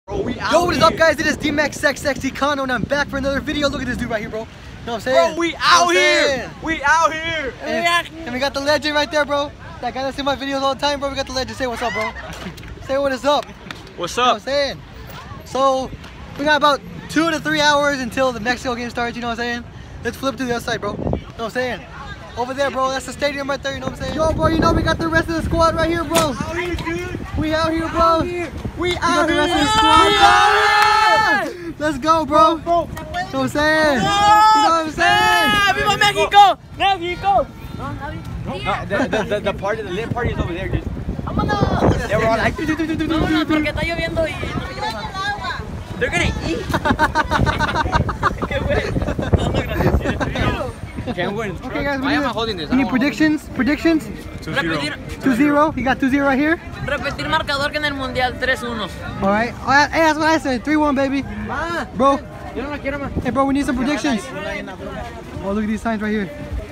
Bro, Yo, what is up, guys? It is D-Max Sexy Kano, and I'm back for another video. Look at this dude right here, bro. You know what I'm saying? Bro, we out here. We out here. And we got the legend right there, bro. That guy that's in my videos all the time, bro. We got the legend. Say what's up, bro. Say what is up. What's You know what up? I'm saying? So, we got about 2 to 3 hours until the Mexico game starts, you know what I'm saying? Let's flip to the other side, bro. You know what I'm saying? Over there, bro. That's the stadium right there, you know what I'm saying? Yo, bro, you know we got the rest of the squad right here, bro. Out here, dude. We out here, bro. We out The here. rest of the squad, bro. Let's go, bro. You know what I'm saying? You know what I'm saying? ¡Viva México! México! The party, the lit party is over there, dude. ¡Vámonos! They were all like, Vámonos, porque está lloviendo y no quiero pasar. they're gonna eat. Qué güey. Can't win. Okay, guys, Why am I holding this? Any predictions? Predictions? 2-0. 2-0. You got 2-0 right here. Repetir marcador que en el mundial 3-1. All right. Hey, that's what I said. 3-1, baby. Bro. Yo no la quiero más. Hey, bro, we need some predictions. Oh, look at these signs right here.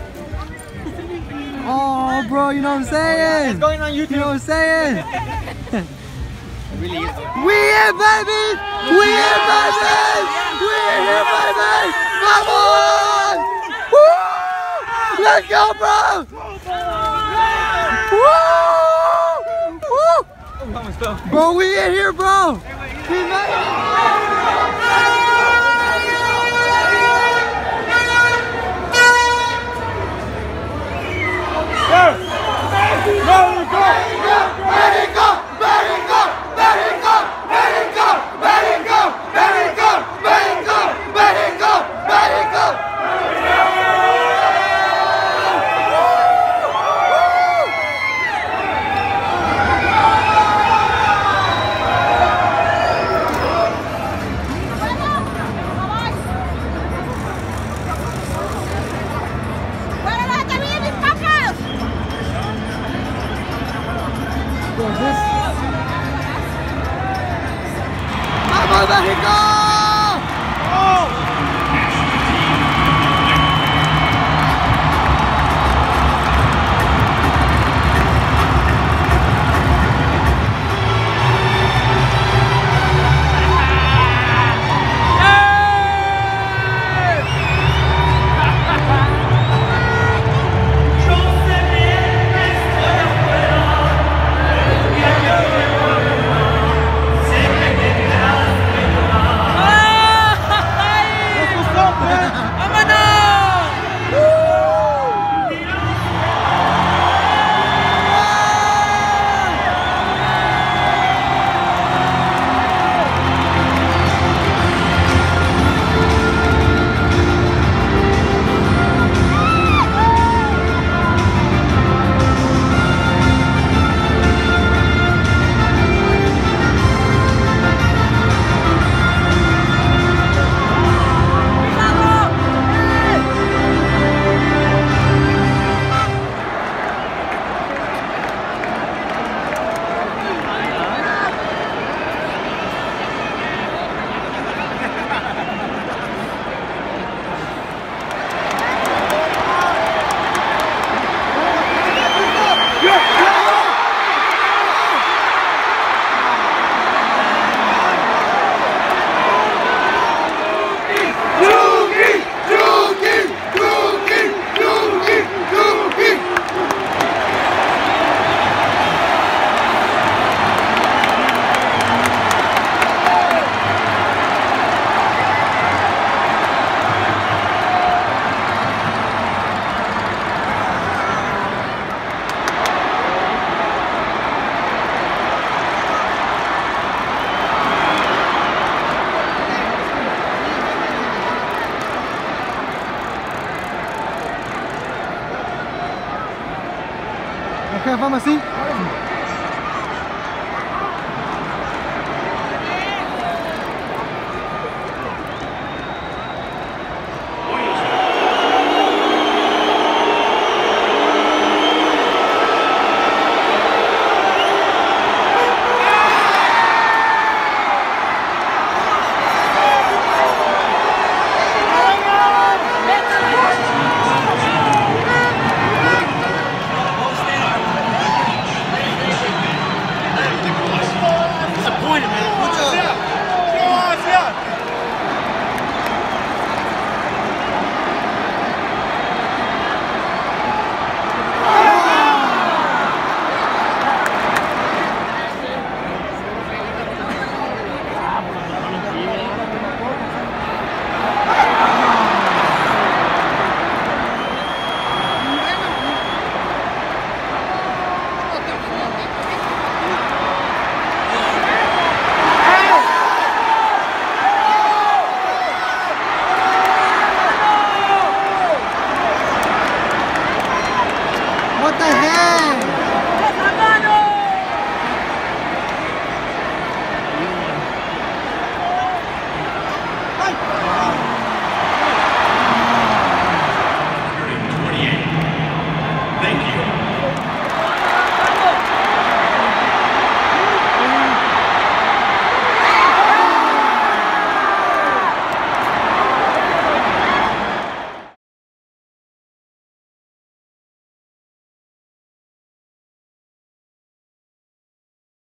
Oh, bro, you know what I'm saying? It's going on YouTube. You know what I'm saying? It really is. We in, baby! We in, baby! We in here, baby! Come on! Woo! Let's go, bro! Woo! Woo! Bro, we in here, bro! We made it! ¡Vamos, México! Ok, vamos assim.